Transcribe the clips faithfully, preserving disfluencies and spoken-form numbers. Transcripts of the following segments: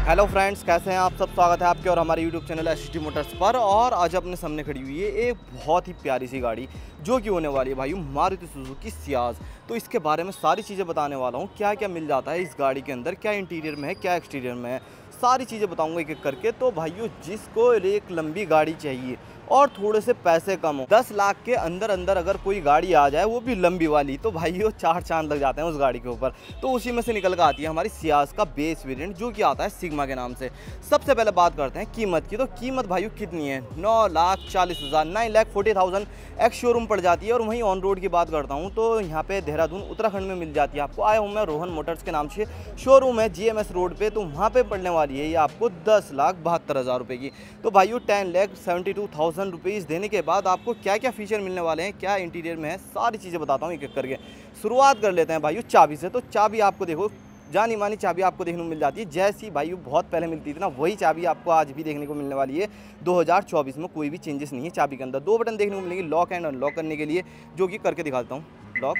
Hello friends, कैसे हैं आप सब। स्वागत है आपके और हमारे YouTube channel S T motors पर। और आज अपने सामने खड़ी हुई है एक बहुत ही प्यारी सी गाड़ी जो कि होने वाली है भाई मारुति सुजुकी सियाज। तो इसके बारे में सारी चीज़ें बताने वाला हूँ, क्या क्या मिल जाता है इस गाड़ी के अंदर, क्या इंटीरियर में है, क्या एक्सटीरियर में है, सारी चीज़ें बताऊँगा एक एक करके। तो भाइयों, जिसको एक लंबी गाड़ी चाहिए और थोड़े से पैसे कम हो, दस लाख के अंदर अंदर अगर कोई गाड़ी आ जाए वो भी लंबी वाली, तो भाइयों चार चांद लग जाते हैं उस गाड़ी के ऊपर। तो उसी में से निकल कर आती है हमारी सियाज का बेस वेरिएंट जो कि आता है सिग्मा के नाम से। सबसे पहले बात करते हैं कीमत की। तो कीमत भाइयों कितनी है, नौ लाख चालीस हज़ार nine lakh forty thousand ex showroom पड़ जाती है। और वहीं ऑन रोड की बात करता हूँ तो यहाँ पे देहरादून उत्तराखंड में मिल जाती है आपको। आया हूँ मैं रोहन मोटर्स के नाम से, शोरूम है जी एम एस रोड पे, तो वहाँ पे पड़ने वाली है ये आपको दस लाख बहत्तर हज़ार रुपये की। तो भाइयों ten lakh seventy two thousand rupees देने के बाद आपको क्या क्या फीचर मिलने वाले हैं, क्या इंटीरियर में है, सारी चीज़ें बताता हूँ एक एक करके। शुरुआत कर लेते हैं भाइयों चाबी से। तो चाबी आपको देखो, जानी मानी चाबी आपको देखने को मिल जाती है, जैसी भाइयों बहुत पहले मिलती थी ना, वही चाबी आपको आज भी देखने को मिलने वाली है। दो हज़ार चौबीस में कोई भी चेंजेस नहीं है चाबी के अंदर। दो बटन देखने को मिलेंगे लॉक एंड अनलॉक करने के लिए, जो कि करके दिखाता हूँ। लॉक,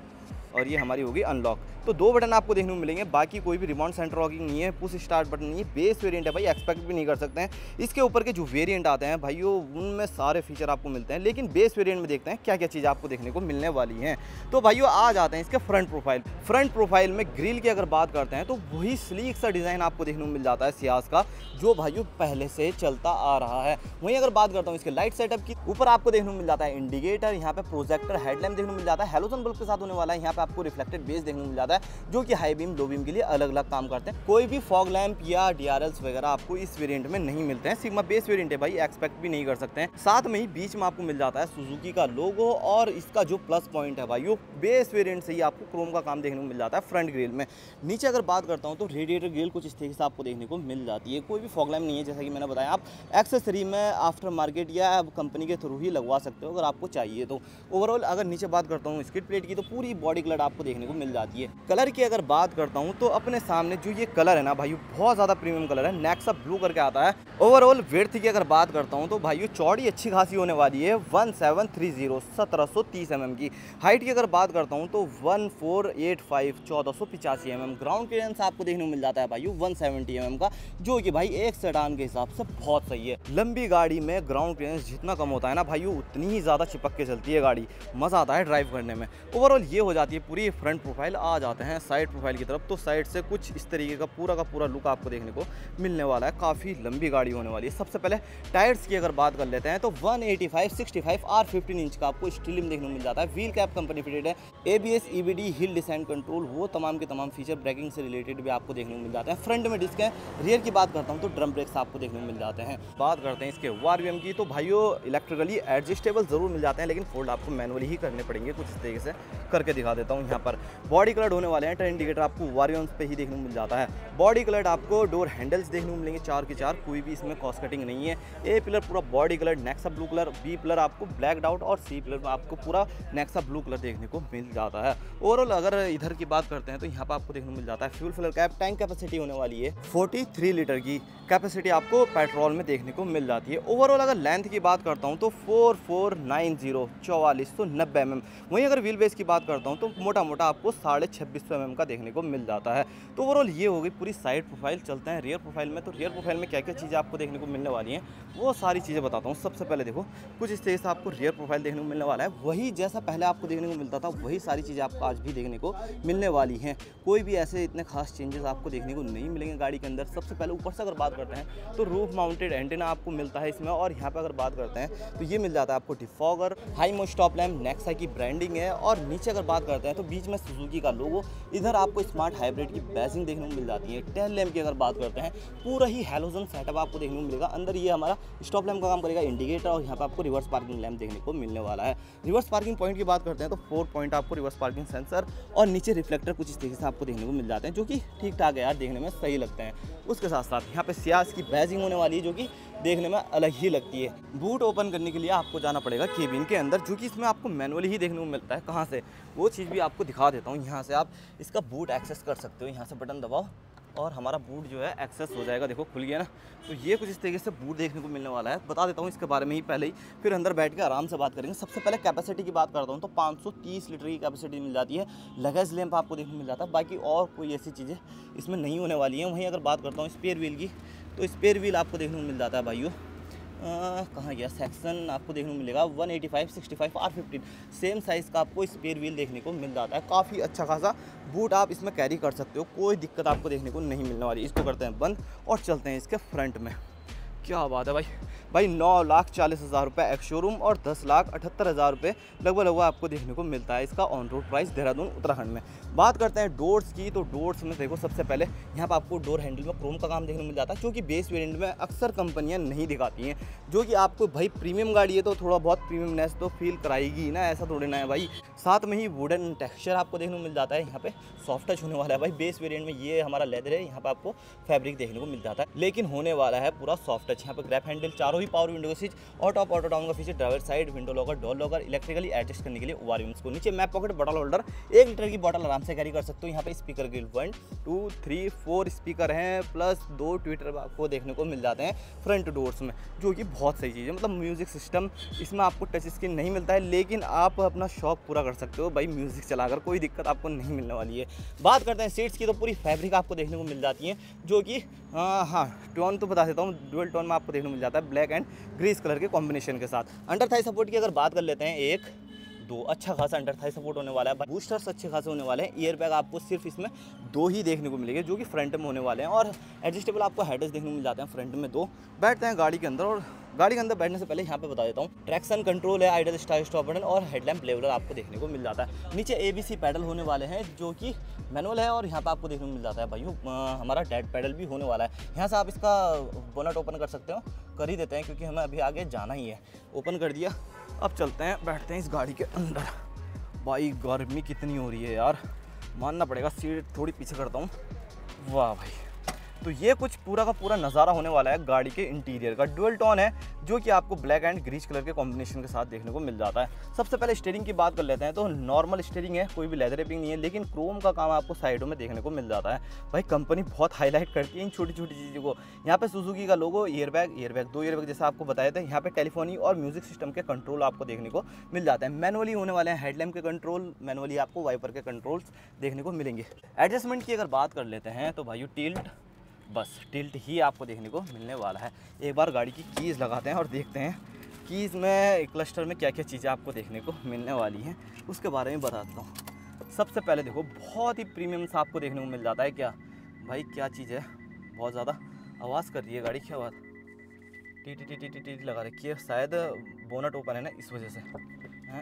और ये हमारी होगी अनलॉक। तो दो बटन आपको देखने को मिलेंगे, बाकी कोई भी रिमोट सेंटर लॉकिंग नहीं है, पुश स्टार्ट बटन नहीं है। बेस वेरिएंट है भाई, एक्सपेक्ट भी नहीं कर सकते हैं। इसके ऊपर के जो वेरिएंट आते हैं भाइयों उनमें सारे फीचर आपको मिलते हैं, लेकिन बेस वेरिएंट में देखते हैं क्या क्या चीज़ आपको देखने को मिलने वाली हैं। तो भाइयों आ जाते हैं इसके फ्रंट प्रोफाइल। फ्रंट प्रोफाइल में ग्रिल की अगर बात करते हैं तो वही स्लीक सा डिज़ाइन आपको देखने को मिल जाता है सियाज का, जो भाइयों पहले से चलता आ रहा है। वहीं अगर बात करता हूँ इसके लाइट सेटअप की, ऊपर आपको देखने को मिल जाता है इंडिकेटर, यहाँ पे प्रोजेक्टर हेडलैम्प देखने को मिल जाता है, हेलोजन बल्ब के साथ होने वाला है। यहाँ पे आपको रिफ्लेक्टेड बेस देखने को मिल जाता है, जो कि हाई बीम लो बीम के लिए अलग अलग काम करते हैं। कोई भी फॉग लैंप या डीआरएल्स वगैरह आपको इस वेरिएंट में नहीं मिलते हैं। सिग्मा बेस वेरिएंट है भाई, एक्सपेक्ट भी नहीं कर सकते हैं। साथ में ही बीच में आपको मिल जाता है सुजुकी का लोगो, और इसका जो प्लस पॉइंट है भाई वो बेस वेरिएंट से ही आपको क्रोम का काम देखने को मिल जाता है फ्रंट ग्रिल में। नीचे अगर बात करता हूँ तो रेडिएटर ग्रिल कुछ इस तरीके से आपको देखने को मिल जाती है। कोई भी फॉग लैंप नहीं है, जैसा कि मैंने बताया। आप एक्सेसरी में आफ्टर मार्केट या कंपनी के थ्रू ही लगवा सकते हो अगर आपको चाहिए तो। ओवरऑल अगर नीचे बात करता हूँ स्किड प्लेट की, तो पूरी बॉडी कलर आपको देखने को मिल जाती है। कलर की अगर बात करता हूं तो अपने सामने जो ये कलर है ना भाई, बहुत ज़्यादा प्रीमियम कलर है, नेक्सा ब्लू करके आता है। ओवरऑल विड्थ की अगर बात करता हूं तो भाई चौड़ी अच्छी खासी होने वाली है, वन सेवन थ्री जीरो सत्रह सौ तीस एम एम की। हाइट की अगर बात करता हूं तो वन फोर एट फाइव चौदह सौ पिचासी एम एम। ग्राउंड क्लियरेंस आपको देखने को मिल जाता है भाई वन सेवेंटी एम एम का, जो कि भाई एक सेडान के हिसाब से बहुत सही है। लंबी गाड़ी में ग्राउंड क्लियरेंस जितना कम होता है ना भाई, उतनी ही ज़्यादा चिपक के चलती है गाड़ी, मज़ा आता है ड्राइव करने में। ओवरऑल ये हो जाती है पूरी फ्रंट प्रोफाइल। आ जाते हैं साइड प्रोफाइल की तरफ। तो साइड से कुछ इस तरीके का पूरा का पूरा लुक आपको देखने को मिलने वाला है। काफ़ी लंबी गाड़ी होने वाली है। सबसे पहले टायर्स की अगर बात कर लेते हैं तो one eighty five sixty five R fifteen inch का आपको स्टील में देखने को मिल जाता है। व्हील कैप कंपनी फिटेड है। ABS EBD hill descent control, वो तमाम के तमाम फीचर ब्रेकिंग से रिलेटेड भी आपको देखने को मिल जाते हैं। फ्रंट में डिस्क है। रियर की बात करता हूँ तो ड्रम ब्रेक्स आपको देखने को मिल जाते हैं। बात करते हैं इसके वारवीएम की, तो भाइयों इलेक्ट्रिकली एडजस्टेबल जरूर मिल जाते हैं, लेकिन फोल्ड आपको मैनुअली ही करने पड़ेंगे। कुछ इस तरीके से करके दिखा देता हूँ। यहाँ पर बॉडी कलर होने वाले हैं। टर्न इंडिकेटर आपको वारवीएम्स पे ही देखने को मिल जाता है। बॉडी कलर आपको डोर हैंडल्स देखने को मिलेंगे चार के चार, कोई भी इसमें कॉस्ट कटिंग नहीं है। ए पिलर पूरा body colour Nexa blue colour, B pillar आपको ब्लैक आउट, और सी पिलर में आपको पूरा नेक्सा ब्लू कलर देखने को मिल जाता है। ओवरऑल अगर इधर की बात करते हैं तो यहाँ पर आपको देखने को मिल जाता है fuel filler cap. Tank capacity होने वाली है तैंतालीस लीटर की कैपेसिटी आपको पेट्रोल में देखने को मिल जाती है। ओवरऑल अगर लेंथ की बात करता हूँ तो फोर फोर नाइन जीरो चौवालीस सौ नब्बे एम एम। वहीं अगर व्हील बेस की बात करता हूँ तो मोटा मोटा आपको साढ़े छब्बीस सौ एम एम का देखने को मिल जाता है। तो ओवरऑल ये हो गई पूरी साइड प्रोफाइल। चलते हैं रियर प्रोफाइल में। तो रियर प्रोफाइल में क्या क्या चीज़ें आपको देखने को मिलने वाली हैं वो सारी चीज़ें बताता हूँ। सबसे पहले देखो, कुछ इस तरह से आपको रियर प्रोफाइल देखने को मिलने वाला है। वही जैसा पहले आपको देखने को मिलता था वही सारी चीज़ें आपको आज भी देखने को मिलने वाली हैं। कोई भी ऐसे इतने खास चेंजेस आपको देखने को नहीं मिलेंगे गाड़ी के अंदर। सबसे पहले ऊपर से अगर बात करते हैं तो रूफ माउंटेड एंटेना आपको मिलता है इसमें। और यहाँ पर अगर बात करते हैं तो ये मिल जाता है आपको defogger, high mount stop lamp, Nexa की ब्रांडिंग है। और नीचे अगर बात करते हैं तो बीच में सुजुकी का लोगो, इधर आपको स्मार्ट हाइब्रिड की बैजिंग देखने को मिल जाती है। टेल लैम्प की अगर बात करते हैं पूरा ही हेलोजन सेटअप आपको देखने को मिलेगा। अंदर ये हमारा स्टॉप लैम्प का काम करेगा, इंडिकेटर, और यहाँ पे आपको रिवर्स पार्किंग लैम्प देखने को मिलने वाला है। रिवर्स पार्किंग पॉइंट की बात करते हैं तो फोर पॉइंट आपको रिवर्स पार्किंग सेंसर, और नीचे रिफ्लेक्टर कुछ इस तरीके से आपको देखने को मिल जाते हैं, जो कि ठीक ठाक है यार, देखने में सही लगते हैं। उसके साथ साथ यहाँ पे सियाज की बैजिंग होने वाली है, जो कि देखने में अलग ही लगती है। बूट ओपन करने के लिए आपको जाना पड़ेगा केबिन के अंदर, जो कि इसमें आपको मैनुअली ही देखने को मिलता है। कहाँ से, वो चीज़ भी आपको दिखा देता हूँ। यहाँ से आप इसका बूट एक्सेस कर सकते हो। यहाँ से बटन दबाओ और हमारा बूट जो है एक्सेस हो जाएगा। देखो खुल गया ना, तो ये कुछ इस तरीके से बूट देखने को मिलने वाला है। बता देता हूँ इसके बारे में ही पहले ही, फिर अंदर बैठ के आराम से बात करेंगे। सबसे पहले कैपेसिटी की बात करता हूँ तो पाँच सौ तीस लीटर की कैपेसिटी मिल जाती है। लगेज लैंप आपको देखने को मिल जाता है, बाकी और कोई ऐसी चीज़ें इसमें नहीं होने वाली हैं। वहीं अगर बात करता हूँ स्पेयर व्हील की, तो स्पेयर व्हील आपको देखने को मिल जाता है भाइयों, कहाँ गया सेक्शन, आपको देखने को मिलेगा one eighty five sixty five R fifteen, same size का आपको स्पेयर व्हील देखने को मिल जाता है। काफ़ी अच्छा खासा बूट आप इसमें कैरी कर सकते हो, कोई दिक्कत आपको देखने को नहीं मिलने वाली। इसको करते हैं बंद और चलते हैं इसके फ्रंट में। क्या बात है भाई भाई नौ लाख चालीस हज़ार रुपये एक्स शोरूम और दस लाख अठहत्तर हज़ार रुपये लगभग लगभग आपको देखने को मिलता है इसका on road price Dehradun Uttarakhand में। बात करते हैं डोर्स की, तो डोर्स में देखो सबसे पहले यहाँ पर आपको डोर हैंडल में क्रोम का काम देखने को मिल जाता है, क्योंकि बेस वेरिएंट में अक्सर कंपनियाँ नहीं दिखाती हैं, जो कि आपको भाई प्रीमियम गाड़ी है तो थोड़ा बहुत प्रीमियमनेस तो फील कराएगी ना, ऐसा थोड़ी ना है भाई। साथ में ही वुडन टेक्सचर आपको देखने को मिल जाता है, यहाँ पे सॉफ्ट टच होने वाला है भाई। बेस वेरिएंट में ये हमारा लेदर है, यहाँ पे आपको फैब्रिक देखने को मिल जाता है, लेकिन होने वाला है पूरा सॉफ्ट टच। यहाँ पे ग्रैप हैंडल, चारों ही power window switch, auto up auto down का feature, driver side window locker, door locker, electrically adjust करने के लिए ओआरएम्स को नीचे मैप पॉकेट, बॉटल होल्डर, एक लीटर की बॉटल आराम से कैरी कर सकते हो। यहाँ पे स्पीकर के one two three four speaker हैं, प्लस दो ट्विटर आपको देखने को मिल जाते हैं फ्रंट डोर्स में, जो कि बहुत सही चीज़ है। मतलब म्यूजिक सिस्टम इसमें आपको टच स्क्रीन नहीं मिलता है, लेकिन आप अपना शौक पूरा कर सकते हो भाई म्यूजिक चलाकर, कोई दिक्कत आपको नहीं मिलने वाली है। बात करते हैं सीट्स की, तो पूरी फैब्रिक आपको देखने को मिल जाती है, जो कि हाँ टोन तो बता देता हूँ, डुअल टोन में आपको देखने को मिल जाता है, ब्लैक एंड ग्रीस कलर के कॉम्बिनेशन के साथ। अंडर थाई सपोर्ट की अगर बात कर लेते हैं, एक दो अच्छा खासा अंडर थाई सपोर्ट होने वाला है, बूस्टर्स अच्छे खासे होने वाले हैं। ईयर बैग आपको सिर्फ इसमें दो ही देखने को मिलेंगे, जो कि फ्रंट में होने वाले हैं, और एडजस्टेबल आपको हेडर्स देखने को मिल जाते हैं फ्रंट में दो। बैठते हैं गाड़ी के अंदर, और गाड़ी के अंदर बैठने से पहले यहाँ पे बता देता हूँ, ट्रैक्शन कंट्रोल है, आइडल स्टार्ट स्टॉप बटन और हेडलैम्प लेवलर आपको देखने को मिल जाता है। नीचे एबीसी पैडल होने वाले हैं, जो कि मैनुअल है, और यहाँ पे आपको देखने को मिल जाता है भाइयों हमारा डेड पैडल भी होने वाला है। यहाँ से आप इसका बोनट ओपन कर सकते हो, कर ही देते हैं क्योंकि हमें अभी आगे जाना ही है। ओपन कर दिया, अब चलते हैं, बैठते हैं इस गाड़ी के अंदर। भाई गर्मी कितनी हो रही है यार, मानना पड़ेगा। सीट थोड़ी पीछे करता हूँ। वाह भाई, तो ये कुछ पूरा का पूरा नज़ारा होने वाला है गाड़ी के इंटीरियर का। डुअल टोन है, जो कि आपको ब्लैक एंड ग्रीस कलर के कॉम्बिनेशन के साथ देखने को मिल जाता है। सबसे पहले स्टीयरिंग की बात कर लेते हैं, तो नॉर्मल स्टीयरिंग है, कोई भी लेदर रैपिंग नहीं है, लेकिन क्रोम का काम आपको साइडों में देखने को मिल जाता है। भाई कंपनी बहुत हाईलाइट करती है इन छोटी छोटी चीज़ों को। यहाँ पे सुजुकी का logo, air bag air bag दो ईयर बैग जैसा आपको बताया था। यहाँ पे टेलीफोनी और म्यूजिक सिस्टम के कंट्रोल आपको देखने को मिल जाते हैं। मैनुअली होने वाले हैं हेडलैम्प के कंट्रोल, मैनुअली आपको वाइपर के कंट्रोल्स देखने को मिलेंगे। एडजस्टमेंट की अगर बात कर लेते हैं, तो भाई टिल्ट, बस टिल्ट ही आपको देखने को मिलने वाला है। एक बार गाड़ी की कीज़ लगाते हैं और देखते हैं कीज़ में क्लस्टर में क्या क्या चीज़ें आपको देखने को मिलने वाली हैं, उसके बारे में बताता हूँ। सबसे पहले देखो, बहुत ही प्रीमियम सा आपको देखने को मिल जाता है। क्या भाई क्या चीज़ है, बहुत ज़्यादा आवाज़ कर रही है गाड़ी, क्या बात, टी टी टी टी टी टी लगा रखी है, शायद बोनट ओपन है ना इस वजह से हैं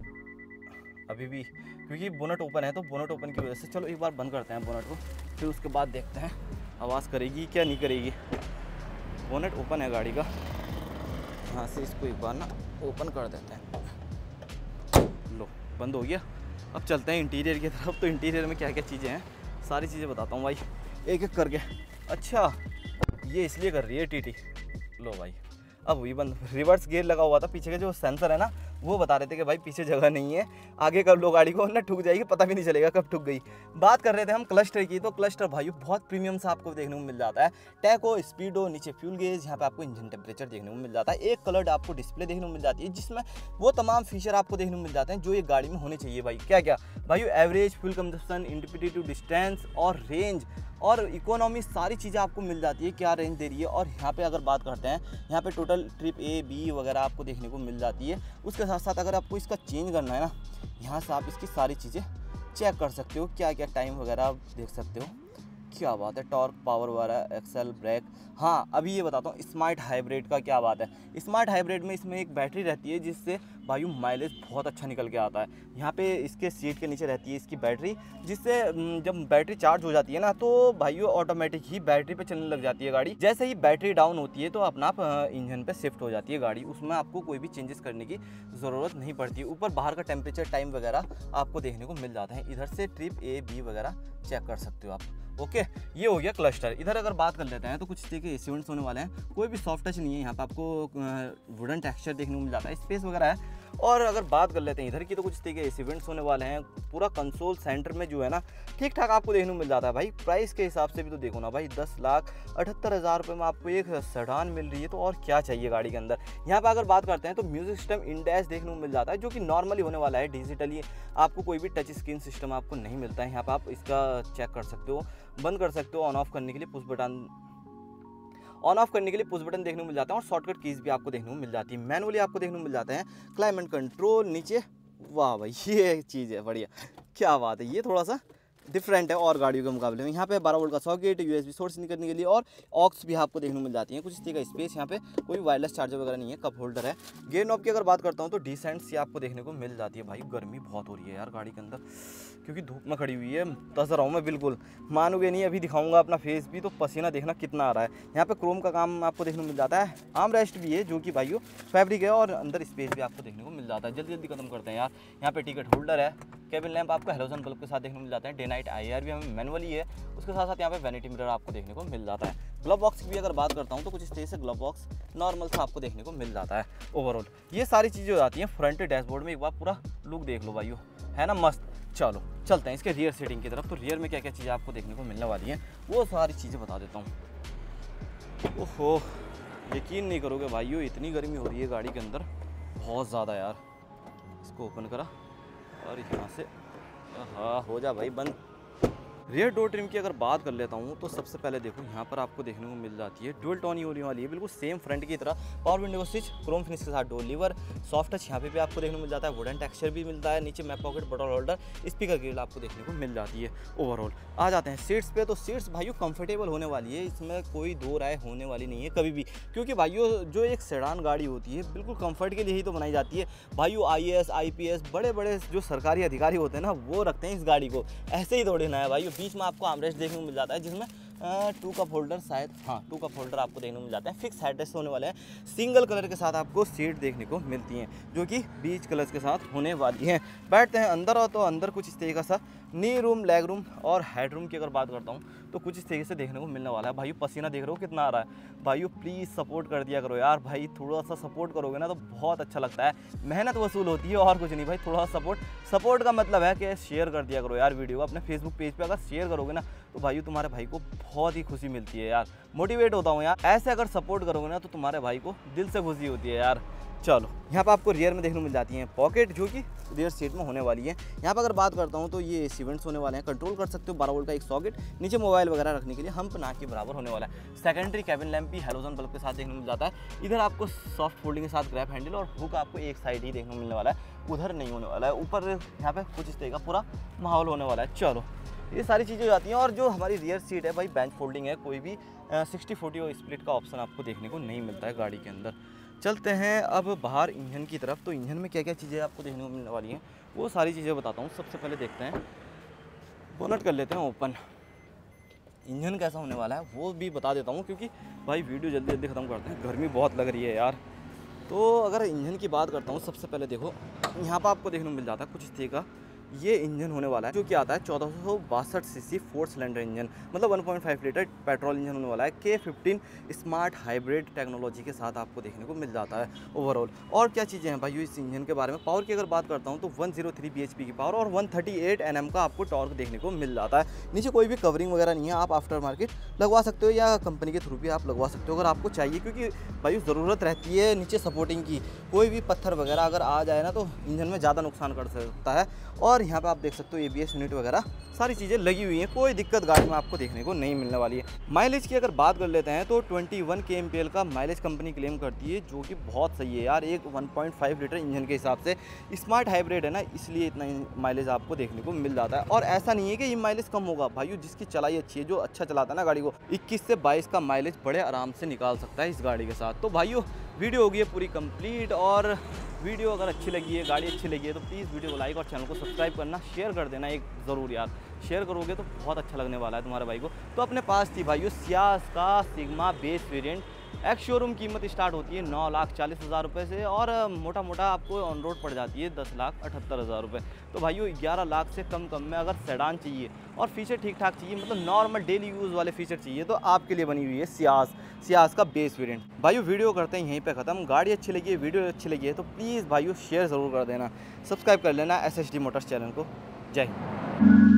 अभी भी, क्योंकि बोनट ओपन है तो बोनट ओपन की वजह से। चलो एक बार बंद करते हैं बोनट को, फिर उसके बाद देखते हैं आवाज़ करेगी क्या नहीं करेगी। बोनट ओपन है गाड़ी का, यहाँ से इसको एक बार ना ओपन कर देते हैं। लो बंद हो गया। अब चलते हैं इंटीरियर की तरफ। तो इंटीरियर में क्या क्या चीज़ें हैं सारी चीज़ें बताता हूँ भाई, एक एक करके। अच्छा ये इसलिए कर रही है टीटी, लो भाई अब वही बंद। रिवर्स गियर लगा हुआ था, पीछे के जो सेंसर है ना वो बता रहे थे कि भाई पीछे जगह नहीं है, आगे कर लो गाड़ी को ना ठुक जाएगी, पता भी नहीं चलेगा कब ठुक गई। बात कर रहे थे हम क्लस्टर की, तो क्लस्टर भाई बहुत प्रीमियम सा आपको देखने को मिल जाता है। टैको, स्पीडो, नीचे फ्यूल गेज, यहाँ पे आपको इंजन टेम्परेचर देखने को मिल जाता है। एक कलर्ड आपको डिस्प्ले देखने को मिल जाती है, जिसमें वो तमाम फीचर आपको देखने को मिल जाते हैं जो एक गाड़ी में होने चाहिए भाई। क्या क्या भाई, average fuel consumption, indicative distance और रेंज और इकोनॉमी, सारी चीज़ें आपको मिल जाती है, क्या रेंज दे रही है। और यहाँ पे अगर बात करते हैं, यहाँ पे टोटल ट्रिप ए बी वगैरह आपको देखने को मिल जाती है। उसके साथ साथ अगर आपको इसका चेंज करना है ना, यहाँ से आप इसकी सारी चीज़ें चेक कर सकते हो, क्या क्या टाइम वगैरह आप देख सकते हो। क्या बात है, टॉर्क, पावर वगैरह, एक्सेल, ब्रेक। हाँ अभी ये बताता हूँ स्मार्ट हाइब्रिड का क्या बात है। स्मार्ट हाइब्रिड में इसमें एक बैटरी रहती है, जिससे वायु माइलेज बहुत अच्छा निकल के आता है। यहाँ पे इसके सीट के नीचे रहती है इसकी बैटरी, जिससे जब बैटरी चार्ज हो जाती है ना, तो भाइयों ऑटोमेटिक ही बैटरी पे चलने लग जाती है गाड़ी। जैसे ही बैटरी डाउन होती है तो अपना आप इंजन पे शिफ्ट हो जाती है गाड़ी, उसमें आपको कोई भी चेंजेस करने की ज़रूरत नहीं पड़ती। ऊपर बाहर का टेम्परेचर, टाइम वगैरह आपको देखने को मिल जाता है। इधर से ट्रिप ए बी वगैरह चेक कर सकते हो आप। ओके ये हो गया क्लस्टर। इधर अगर बात कर लेते हैं, तो कुछ देखिए इवेंट्स होने वाले हैं, कोई भी सॉफ्ट टच नहीं है। यहाँ पे आपको वुडन टेक्सचर देखने को मिल जाता है, स्पेस वगैरह है। और अगर बात कर लेते हैं इधर की, तो कुछ तरीके एसी इवेंट्स होने वाले हैं। पूरा कंसोल सेंटर में जो है ना ठीक ठाक आपको देखने को मिल जाता है भाई। प्राइस के हिसाब से भी तो देखो ना भाई, दस लाख अठहत्तर हज़ार रुपये में आपको एक सेडान मिल रही है, तो और क्या चाहिए गाड़ी के अंदर। यहाँ पर अगर बात करते हैं तो म्यूजिक सिस्टम इन डैश देखने को मिल जाता है, जो कि नॉर्मली होने वाला है। डिजिटली आपको कोई भी टच स्क्रीन सिस्टम आपको नहीं मिलता है। यहाँ पर आप इसका चेक कर सकते हो, बंद कर सकते हो, ऑन ऑफ करने के लिए पुश बटन ऑन ऑफ करने के लिए पुश बटन देखने को मिल जाता है, और शॉर्टकट कीज भी आपको देखने को मिल जाती है। मैनुअली आपको देखने को मिल जाते हैं क्लाइमेट कंट्रोल नीचे। वाह भाई, ये चीज़ है बढ़िया, क्या बात है। ये थोड़ा सा डिफरेंट है और गाड़ियों के मुकाबले में। यहाँ पे बारह वोल्ट का सॉकेट, यूएसबी सोर्स निकलने के लिए, और ऑक्स भी आपको देखने को मिल जाती है। कुछ इस तरह का स्पेस, यहाँ पे कोई वायरलेस चार्जर वगैरह नहीं है, कप होल्डर है। गियर नॉब की अगर बात करता हूँ तो डिसेंट सी आपको देखने को मिल जाती है भाई। गर्मी बहुत हो रही है यार गाड़ी के अंदर, क्योंकि धूप में खड़ी हुई है। तस रहा हूँ मैं बिल्कुल, मानोगे नहीं, अभी दिखाऊंगा अपना फेस भी, तो पसीना देखना कितना आ रहा है। यहाँ पे क्रोम का काम आपको देखने को मिल जाता है। आर्म रेस्ट भी है, जो कि भाइयों फैब्रिक है, और अंदर स्पेस भी आपको देखने को मिल जाता है। जल्दी जल्दी खत्म करते हैं यार। यहाँ पे टिकट होल्डर है। केबिन लैंप आपको हेलोजन बल्ब के साथ देखने को मिल जाता है। डे नाइट आई आर भी हमें मैनुअली है। उसके साथ साथ यहाँ पे वैनिटी मिरर आपको देखने को मिल जाता है। ग्लव बॉक्स की भी अगर बात करता हूँ तो कुछ इस तरह से ग्लव बॉक्स नॉर्मल सा आपको देखने को मिल जाता है। ओवरऑल ये सारी चीज़ें हो जाती हैं फ्रंट डैशबोर्ड में। एक बार पूरा लुक देख लो भाइयों, है ना मस्त। चलो चलते हैं इसके रियर सीटिंग की तरफ। तो रियर में क्या क्या चीज़ें आपको देखने को मिलने वाली हैं, वो सारी चीज़ें बता देता हूँ। ओहो, यकीन नहीं करोगे भाइयों, इतनी गर्मी हो रही है गाड़ी के अंदर, बहुत ज़्यादा यार। इसको ओपन करा और यहाँ से, हाँ हो जा भाई बंद। रियर डोर ट्रिम की अगर बात कर लेता हूँ तो सबसे पहले देखो यहाँ पर आपको देखने को मिल जाती है डुअल टोन ही होने वाली है, बिल्कुल सेम फ्रंट की तरह। Power window switch, chrome finish के साथ डोर लीवर, सॉफ्ट टच यहाँ पे भी आपको देखने को मिल जाता है। वुडन टेक्सचर भी मिलता है। नीचे map pocket, button holder, speaker grille आपको देखने को मिल जाती है। ओवरऑल आ जाते हैं सीट्स पे, तो सीट्स भाइयों कंफर्टेबल होने वाली है, इसमें कोई दो राय होने वाली नहीं है कभी भी। क्योंकि भाइयों जो एक सेडान गाड़ी होती है बिल्कुल कंफर्ट के लिए ही तो बनाई जाती है भाइयों। I A S I P S बड़े बड़े जो सरकारी अधिकारी होते हैं ना, वो रखते हैं इस गाड़ी को, ऐसे ही दौड़ना है भाइयों। बीच में आपको आर्मरेस्ट देखने को मिल जाता है, जिसमें टू कप होल्डर, शायद हाँ टू कप होल्डर आपको देखने को मिल जाता है। फिक्स हेडरेस्ट होने वाले हैं। सिंगल कलर के साथ आपको सीट देखने को मिलती हैं, जो कि बीच कलर्स के साथ होने वाली हैं। बैठते हैं अंदर, और तो अंदर कुछ इस तरीके सा नी रूम, लेग रूम और हेड रूम की अगर बात करता हूँ तो कुछ इस तरीके से देखने को मिलने वाला है। भाई पसीना देख रहे हो कितना आ रहा है भाइयों, प्लीज़ सपोर्ट कर दिया करो यार भाई। थोड़ा सा सपोर्ट करोगे ना तो बहुत अच्छा लगता है, मेहनत वसूल होती है और कुछ नहीं भाई। थोड़ा सा सपोर्ट, सपोर्ट का मतलब है कि शेयर कर दिया करो यार वीडियो को अपने फेसबुक पेज पे। अगर शेयर करोगे ना तो भाई तुम्हारे भाई को बहुत ही खुशी मिलती है यार, मोटिवेट होता हूँ यार। ऐसे अगर सपोर्ट करोगे ना तो तुम्हारे भाई को दिल से खुशी होती है यार। चलो यहाँ पर आपको रियर में देखने को मिल जाती हैं पॉकेट, जो कि रियर सीट में होने वाली है। यहाँ पर अगर बात करता हूँ तो ये इवेंट्स होने वाले हैं। कंट्रोल कर सकते हो, बारह वोल्ट का एक सॉकेट, नीचे मोबाइल वगैरह रखने के लिए हम्प ना के बराबर होने वाला है। सेकेंडरी कैबिन लैंप भी हेलोजन बल्ब के साथ देखने को मिल जाता है। इधर आपको सॉफ्ट फोल्डिंग के साथ ग्रैब हैंडल, और हुक आपको एक साइड ही देखने को मिलने वाला है, उधर नहीं होने वाला है। ऊपर यहाँ पे कुछ इस तरह का पूरा माहौल होने वाला है। चलो ये सारी चीज़ें हो जाती हैं। और जो हमारी रियर सीट है भाई बेंच फोल्डिंग है, कोई भी सिक्सटी फोर्टी और स्प्लिट का ऑप्शन आपको देखने को नहीं मिलता है गाड़ी के अंदर। चलते हैं अब बाहर इंजन की तरफ। तो इंजन में क्या क्या चीज़ें आपको देखने को मिलने वाली हैं वो सारी चीज़ें बताता हूँ। सबसे पहले देखते हैं, बोनट कर लेते हैं ओपन। इंजन कैसा होने वाला है वो भी बता देता हूँ, क्योंकि भाई वीडियो जल्दी जल्दी ख़त्म करते हैं, गर्मी बहुत लग रही है यार। तो अगर इंजन की बात करता हूँ, सबसे पहले देखो यहाँ पर आपको देखने को मिल जाता है कुछ इस तरह का ये इंजन होने वाला है, जो कि आता है चौदह सौ बासठ C C four cylinder engine, मतलब one point five litre petrol engine होने वाला है। के फिफ्टीन स्मार्ट हाइब्रिड टेक्नोलॉजी के साथ आपको देखने को मिल जाता है ओवरऑल। और क्या चीज़ें हैं भाई इस इंजन के बारे में। पावर की अगर बात करता हूँ तो one zero three B H P की पावर और one thirty eight N M का आपको टॉर्क देखने को मिल जाता है। नीचे कोई भी कवरिंग वगैरह नहीं है, आप आफ्टर मार्केट लगवा सकते हो या कंपनी के थ्रू भी आप लगवा सकते हो अगर आपको चाहिए, क्योंकि भाई ज़रूरत रहती है नीचे सपोर्टिंग की। कोई भी पत्थर वगैरह अगर आ जाए ना तो इंजन में ज़्यादा नुकसान कर सकता है। और यहाँ पे आप देख सकते हो ए बी एस यूनिट वगैरह सारी चीज़ें लगी हुई हैं, कोई दिक्कत गाड़ी में आपको देखने को नहीं मिलने वाली है। माइलेज की अगर बात कर लेते हैं तो इक्कीस के एम पी एल का माइलेज कंपनी क्लेम करती है, जो कि बहुत सही है यार। एक one point five litre engine के हिसाब से स्मार्ट हाइब्रिड है ना, इसलिए इतना माइलेज आपको देखने को मिल जाता है। और ऐसा नहीं है कि ये माइलेज कम होगा भाइयों, जिसकी चलाई अच्छी है, जो अच्छा चलाता है ना गाड़ी को, इक्कीस से बाईस का माइलेज बड़े आराम से निकाल सकता है इस गाड़ी के साथ। तो भाइयों वीडियो होगी है पूरी कंप्लीट, और वीडियो अगर अच्छी लगी है, गाड़ी अच्छी लगी है तो प्लीज़ वीडियो को लाइक और चैनल को सब्सक्राइब करना, शेयर कर देना एक ज़रूर यार। शेयर करोगे तो बहुत अच्छा लगने वाला है तुम्हारे भाई को। तो अपने पास थी भाइयों सियाज का Sigma base variant ex showroom कीमत स्टार्ट होती है नौ लाख चालीस हज़ार रुपये से और मोटा मोटा आपको ऑन रोड पड़ जाती है दस लाख अठहत्तर हज़ार रुपये। तो भाइयों ग्यारह लाख से कम कम में अगर सेडान चाहिए और फीचर ठीक ठाक चाहिए, मतलब नॉर्मल डेली यूज़ वाले फीचर चाहिए, तो आपके लिए बनी हुई है सियाज सियाज का बेस वेरिएंट। भाइयों वीडियो करते हैं यहीं पे ख़त्म। गाड़ी अच्छी लगी है, वीडियो अच्छी लगी है तो प्लीज़ भाइयों शेयर ज़रूर कर देना, सब्सक्राइब कर लेना S S D Motors channel को। जय हिंद।